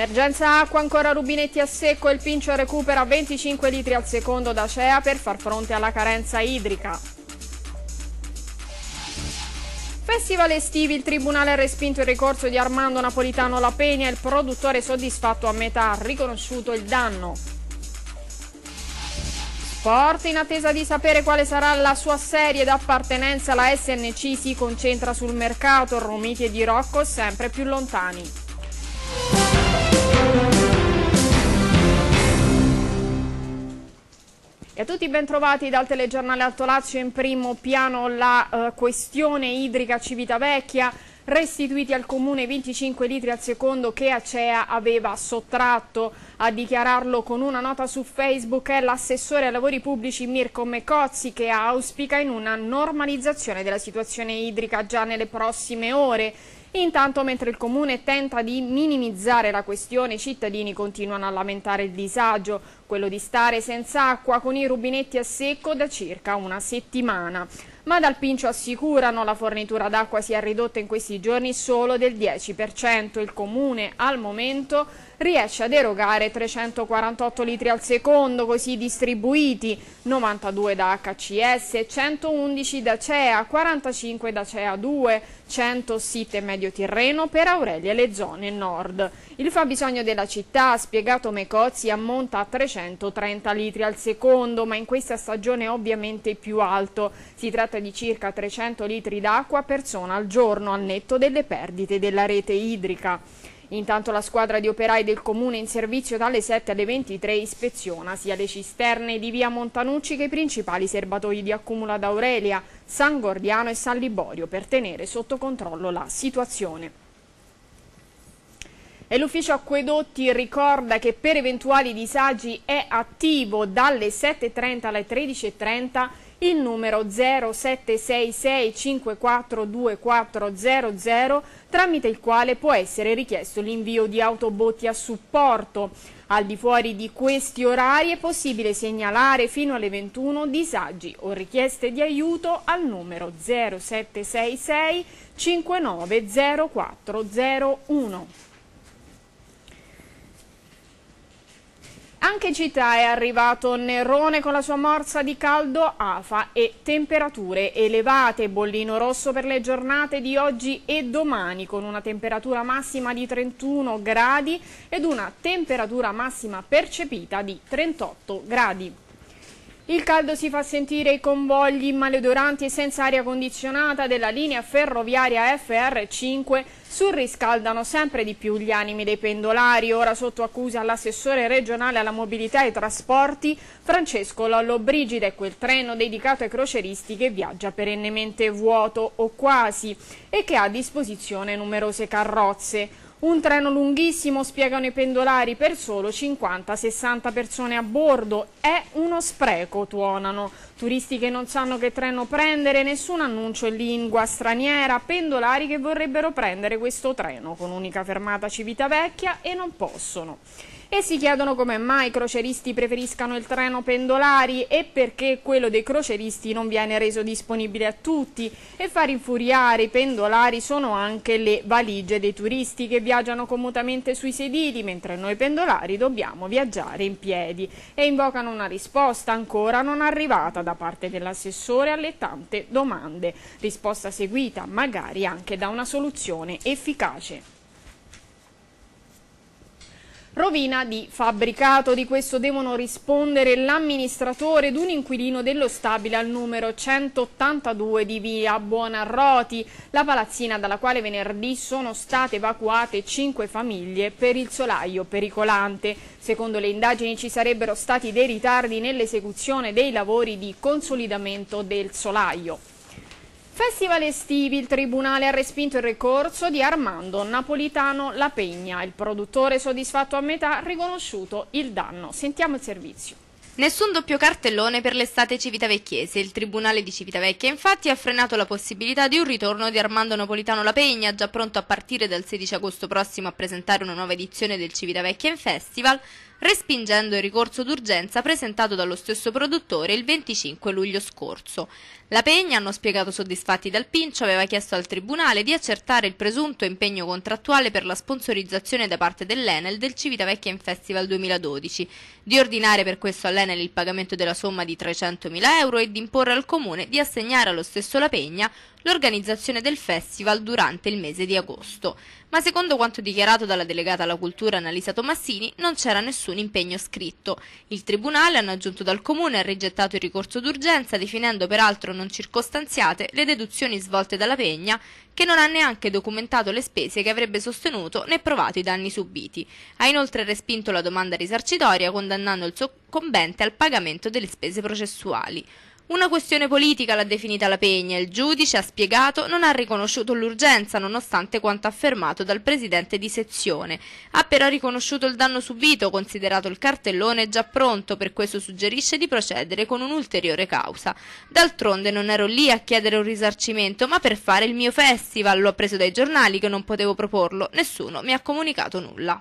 Emergenza acqua, ancora rubinetti a secco, il Pincio recupera 25 litri al secondo da Acea per far fronte alla carenza idrica. Festival estivi, il Tribunale ha respinto il ricorso di Armando Napolitano La Pegna, il produttore soddisfatto a metà, ha riconosciuto il danno. Sport, in attesa di sapere quale sarà la sua serie d'appartenenza, la SNC si concentra sul mercato, Romiti e Di Rocco sempre più lontani. E a tutti ben trovati dal telegiornale Alto Lazio. In primo piano la questione idrica Civitavecchia, restituiti al comune 25 litri al secondo che Acea aveva sottratto. A dichiararlo con una nota su Facebook è l'assessore ai lavori pubblici Mirko Mecozzi, che auspica in una normalizzazione della situazione idrica già nelle prossime ore. Intanto, mentre il comune tenta di minimizzare la questione, i cittadini continuano a lamentare il disagio, quello di stare senza acqua con i rubinetti a secco da circa una settimana. Ma dal Pincio assicurano la fornitura d'acqua si è ridotta in questi giorni solo del 10%. Il comune al momento riesce ad erogare 348 litri al secondo, così distribuiti, 92 da HCS, 111 da Acea, 45 da Acea 2, 100 SIT e Medio Tirreno per Aurelia e le zone nord. Il fabbisogno della città, ha spiegato Mecozzi, ammonta a 330 litri al secondo, ma in questa stagione è ovviamente più alto. Si tratta di circa 300 litri d'acqua a persona al giorno, al netto delle perdite della rete idrica. Intanto la squadra di operai del comune in servizio dalle 7 alle 23 ispeziona sia le cisterne di via Montanucci che i principali serbatoi di accumulo ad Aurelia, San Gordiano e San Liborio per tenere sotto controllo la situazione. E l'ufficio acquedotti ricorda che per eventuali disagi è attivo dalle 7.30 alle 13.30 il numero 0766 542400, tramite il quale può essere richiesto l'invio di autobotti a supporto. Al di fuori di questi orari è possibile segnalare fino alle 21 disagi o richieste di aiuto al numero 0766 590401. Anche in città è arrivato Nerone con la sua morsa di caldo afa e temperature elevate, bollino rosso per le giornate di oggi e domani, con una temperatura massima di 31 gradi ed una temperatura massima percepita di 38 gradi. Il caldo si fa sentire ai convogli maleodoranti e senza aria condizionata della linea ferroviaria FR5 surriscaldano sempre di più gli animi dei pendolari, ora sotto accusa l'assessore regionale alla mobilità e ai trasporti Francesco Lollobrigida, è quel treno dedicato ai croceristi che viaggia perennemente vuoto o quasi e che ha a disposizione numerose carrozze. Un treno lunghissimo, spiegano i pendolari, per solo 50-60 persone a bordo. È uno spreco, tuonano. Turisti che non sanno che treno prendere, nessun annuncio in lingua straniera, pendolari che vorrebbero prendere questo treno con unica fermata Civitavecchia e non possono. E si chiedono come mai i croceristi preferiscano il treno pendolari e perché quello dei croceristi non viene reso disponibile a tutti. E far infuriare i pendolari sono anche le valigie dei turisti che viaggiano comodamente sui sedili, mentre noi pendolari dobbiamo viaggiare in piedi. E invocano una risposta ancora non arrivata da parte dell'assessore alle tante domande. Risposta seguita magari anche da una soluzione efficace. Rovina di fabbricato, di questo devono rispondere l'amministratore ed un inquilino dello stabile al numero 182 di via Buonarroti, la palazzina dalla quale venerdì sono state evacuate 5 famiglie per il solaio pericolante. Secondo le indagini ci sarebbero stati dei ritardi nell'esecuzione dei lavori di consolidamento del solaio. Festival estivi, il Tribunale ha respinto il ricorso di Armando Napolitano La Pegna. Il produttore soddisfatto a metà ha riconosciuto il danno. Sentiamo il servizio. Nessun doppio cartellone per l'estate civitavecchiese. Il Tribunale di Civitavecchia infatti ha frenato la possibilità di un ritorno di Armando Napolitano La Pegna, già pronto a partire dal 16 agosto prossimo a presentare una nuova edizione del Civitavecchia Festival, respingendo il ricorso d'urgenza presentato dallo stesso produttore il 25 luglio scorso. La Pegna, hanno spiegato soddisfatti dal Pincio, aveva chiesto al Tribunale di accertare il presunto impegno contrattuale per la sponsorizzazione da parte dell'Enel del Civitavecchia Festival 2012, di ordinare per questo all'Enel il pagamento della somma di 300.000 euro e di imporre al Comune di assegnare allo stesso La Pegna l'organizzazione del festival durante il mese di agosto. Ma secondo quanto dichiarato dalla delegata alla cultura Annalisa Tomassini non c'era nessun impegno scritto. Il Tribunale, hanno aggiunto dal Comune, ha rigettato il ricorso d'urgenza, definendo peraltro non circostanziate le deduzioni svolte dalla Pegna, che non ha neanche documentato le spese che avrebbe sostenuto né provato i danni subiti. Ha inoltre respinto la domanda risarcitoria, condannando il soccombente al pagamento delle spese processuali. Una questione politica l'ha definita La Pegna. Il giudice, ha spiegato, non ha riconosciuto l'urgenza nonostante quanto affermato dal presidente di sezione. Ha però riconosciuto il danno subito, considerato il cartellone già pronto, per questo suggerisce di procedere con un'ulteriore causa. D'altronde non ero lì a chiedere un risarcimento, ma per fare il mio festival. L'ho appreso dai giornali che non potevo proporlo, nessuno mi ha comunicato nulla.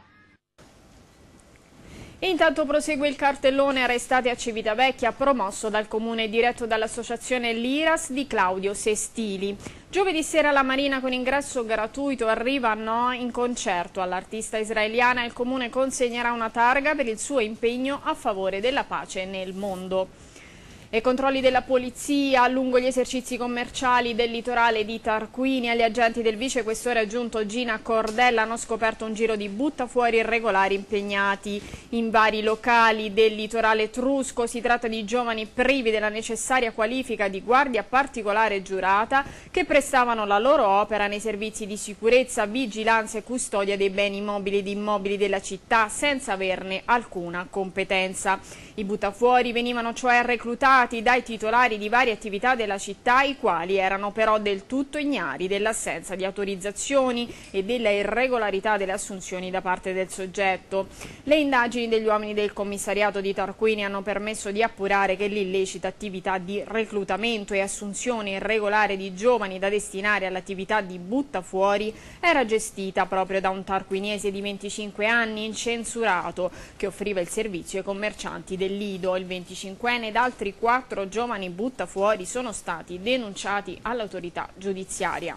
Intanto prosegue il cartellone Arrestati a Civitavecchia, promosso dal comune e diretto dall'associazione Liras di Claudio Sestili. Giovedì sera la Marina con ingresso gratuito arriva a Noa in concerto. All'artista israeliana il comune consegnerà una targa per il suo impegno a favore della pace nel mondo. E controlli della polizia lungo gli esercizi commerciali del litorale di Tarquinia. Gli agenti del vicequestore aggiunto Gina Cordella hanno scoperto un giro di buttafuori irregolari impegnati in vari locali del litorale etrusco. Si tratta di giovani privi della necessaria qualifica di guardia particolare giurata che prestavano la loro opera nei servizi di sicurezza, vigilanza e custodia dei beni mobili ed immobili della città senza averne alcuna competenza. I buttafuori venivano cioè reclutati dai titolari di varie attività della città, i quali erano però del tutto ignari dell'assenza di autorizzazioni e della irregolarità delle assunzioni da parte del soggetto. Le indagini degli uomini del commissariato di Tarquinia hanno permesso di appurare che l'illecita attività di reclutamento e assunzione irregolare di giovani da destinare all'attività di buttafuori era gestita proprio da un tarquiniese di 25 anni incensurato che offriva il servizio ai commercianti del Lido. Il 25enne ed altri 4 giovani buttafuori sono stati denunciati all'autorità giudiziaria.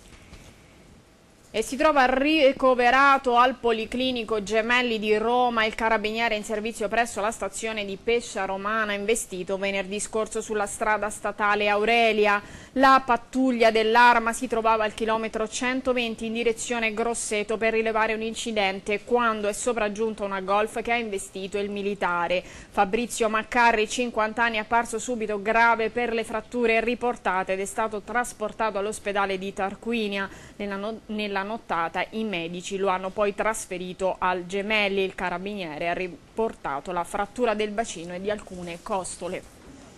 E si trova ricoverato al Policlinico Gemelli di Roma il carabiniere in servizio presso la stazione di Pescia Romana, investito venerdì scorso sulla strada statale Aurelia. La pattuglia dell'Arma si trovava al chilometro 120 in direzione Grosseto per rilevare un incidente quando è sopraggiunta una Golf che ha investito il militare. Fabrizio Maccarri, 50 anni, è apparso subito grave per le fratture riportate ed è stato trasportato all'ospedale di Tarquinia. Nella nottata i medici lo hanno poi trasferito al Gemelli. Il carabiniere ha riportato la frattura del bacino e di alcune costole.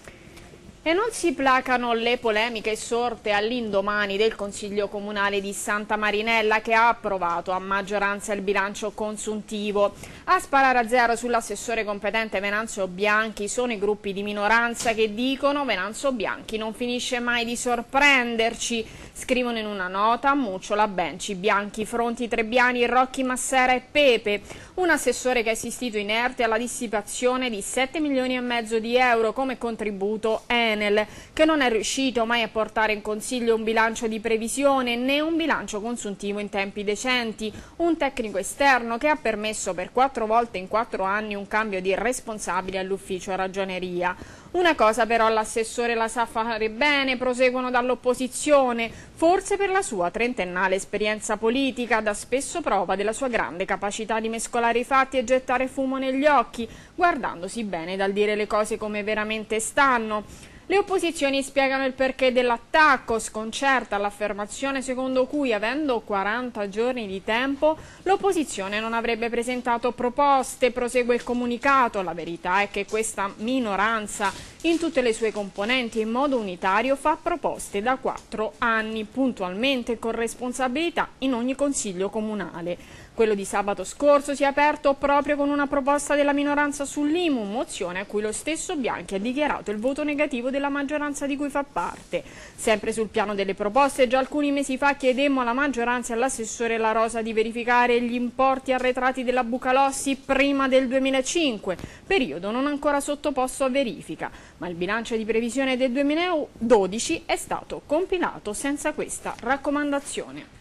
E non si placano le polemiche sorte all'indomani del Consiglio Comunale di Santa Marinella, che ha approvato a maggioranza il bilancio consuntivo. A sparare a zero sull'assessore competente Venanzio Bianchi sono i gruppi di minoranza che dicono: Venanzio Bianchi non finisce mai di sorprenderci. Scrivono in una nota Mucciola, Benci, Bianchi, Fronti, Trebbiani, Rocchi, Massera e Pepe. Un assessore che è assistito inerte alla dissipazione di 7,5 milioni di euro come contributo Enel, che non è riuscito mai a portare in consiglio un bilancio di previsione né un bilancio consuntivo in tempi decenti, un tecnico esterno che ha permesso per 4 volte in 4 anni un cambio di responsabile all'ufficio ragioneria. Una cosa però l'assessore la sa fare bene, proseguono dall'opposizione, forse per la sua trentennale esperienza politica, dà spesso prova della sua grande capacità di mescolare i fatti e gettare fumo negli occhi, guardandosi bene dal dire le cose come veramente stanno. Le opposizioni spiegano il perché dell'attacco, sconcerta l'affermazione secondo cui, avendo 40 giorni di tempo, l'opposizione non avrebbe presentato proposte. Prosegue il comunicato: la verità è che questa minoranza, in tutte le sue componenti e in modo unitario, fa proposte da 4 anni, puntualmente e con responsabilità in ogni consiglio comunale. Quello di sabato scorso si è aperto proprio con una proposta della minoranza sull'IMU, mozione a cui lo stesso Bianchi ha dichiarato il voto negativo della maggioranza di cui fa parte. Sempre sul piano delle proposte, già alcuni mesi fa chiedemmo alla maggioranza e all'assessore La Rosa di verificare gli importi arretrati della Bucalossi prima del 2005, periodo non ancora sottoposto a verifica, ma il bilancio di previsione del 2012 è stato compilato senza questa raccomandazione.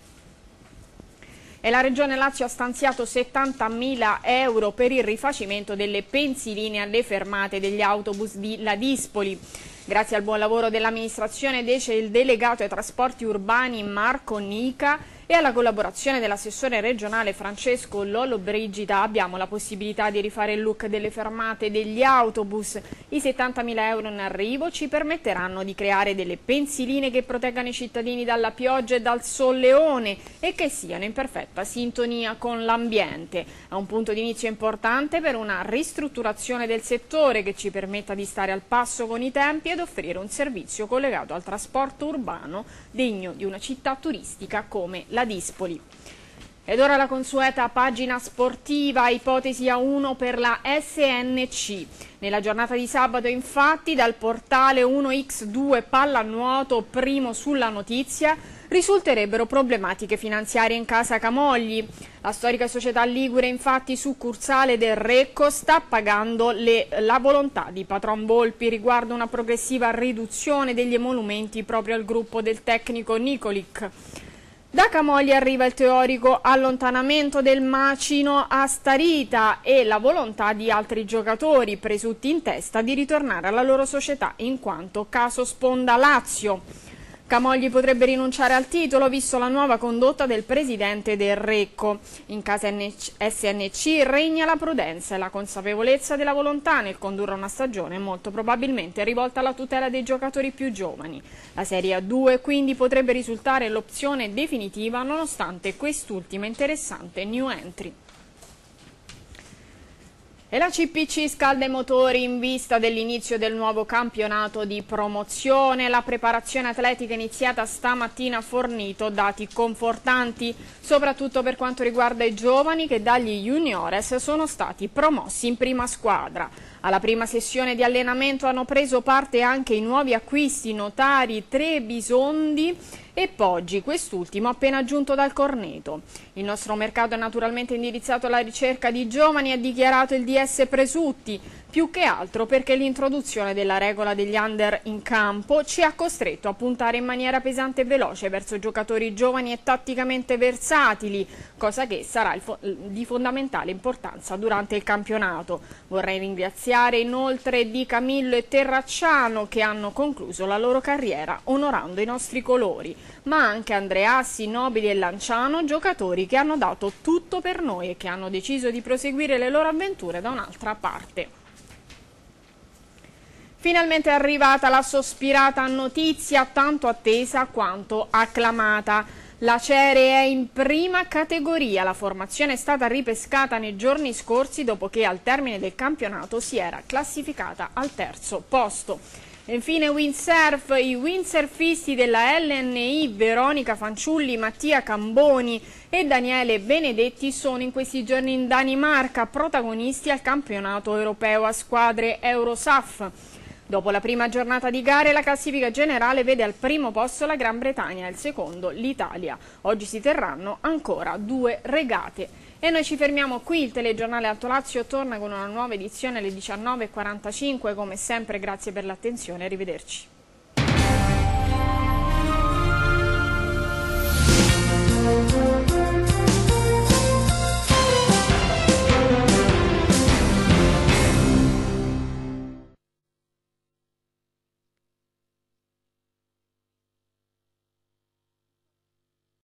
E la Regione Lazio ha stanziato 70.000 euro per il rifacimento delle pensiline alle fermate degli autobus di Ladispoli. Grazie al buon lavoro dell'amministrazione dice il delegato ai trasporti urbani Marco Nica e alla collaborazione dell'assessore regionale Francesco Lollobrigida abbiamo la possibilità di rifare il look delle fermate degli autobus. I 70.000 euro in arrivo ci permetteranno di creare delle pensiline che proteggano i cittadini dalla pioggia e dal solleone e che siano in perfetta sintonia con l'ambiente. È un punto di inizio importante per una ristrutturazione del settore che ci permetta di stare al passo con i tempi ed offrire un servizio collegato al trasporto urbano degno di una città turistica come Ladispoli. Ed ora la consueta pagina sportiva, ipotesi A1 per la SNC. Nella giornata di sabato infatti dal portale 1x2 Pallanuoto, primo sulla notizia, risulterebbero problematiche finanziarie in casa Camogli. La storica società ligure infatti succursale del Recco sta pagando la volontà di Patron Volpi riguardo una progressiva riduzione degli emolumenti proprio al gruppo del tecnico Nicolic. Da Camogli arriva il teorico allontanamento del Macino a Starita e la volontà di altri giocatori presunti in testa di ritornare alla loro società in quanto caso Sponda Lazio. Camogli potrebbe rinunciare al titolo visto la nuova condotta del presidente del Recco. In casa SNC regna la prudenza e la consapevolezza della volontà nel condurre una stagione molto probabilmente rivolta alla tutela dei giocatori più giovani. La Serie A2 quindi potrebbe risultare l'opzione definitiva nonostante quest'ultima interessante new entry. E la CPC scalda i motori in vista dell'inizio del nuovo campionato di promozione. La preparazione atletica iniziata stamattina ha fornito dati confortanti, soprattutto per quanto riguarda i giovani che dagli juniores sono stati promossi in prima squadra. Alla prima sessione di allenamento hanno preso parte anche i nuovi acquisti Notari, Trebisondi e Poggi, quest'ultimo appena giunto dal Corneto. Il nostro mercato è naturalmente indirizzato alla ricerca di giovani, ha dichiarato il DS Presutti, più che altro perché l'introduzione della regola degli under in campo ci ha costretto a puntare in maniera pesante e veloce verso giocatori giovani e tatticamente versatili, cosa che sarà di fondamentale importanza durante il campionato. Vorrei ringraziare inoltre Di Camillo e Terracciano che hanno concluso la loro carriera onorando i nostri colori, ma anche Andreassi, Nobili e Lanciano, giocatori che hanno dato tutto per noi e che hanno deciso di proseguire le loro avventure da un'altra parte. Finalmente è arrivata la sospirata notizia, tanto attesa quanto acclamata. La Cere è in prima categoria, la formazione è stata ripescata nei giorni scorsi dopo che al termine del campionato si era classificata al terzo posto. E infine windsurf, i windsurfisti della LNI Veronica Fanciulli, Mattia Camboni e Daniele Benedetti sono in questi giorni in Danimarca, protagonisti al campionato europeo a squadre Eurosaf. Dopo la prima giornata di gare la classifica generale vede al primo posto la Gran Bretagna e al secondo l'Italia. Oggi si terranno ancora 2 regate. E noi ci fermiamo qui, il telegiornale Alto Lazio torna con una nuova edizione alle 19:45, come sempre grazie per l'attenzione, arrivederci.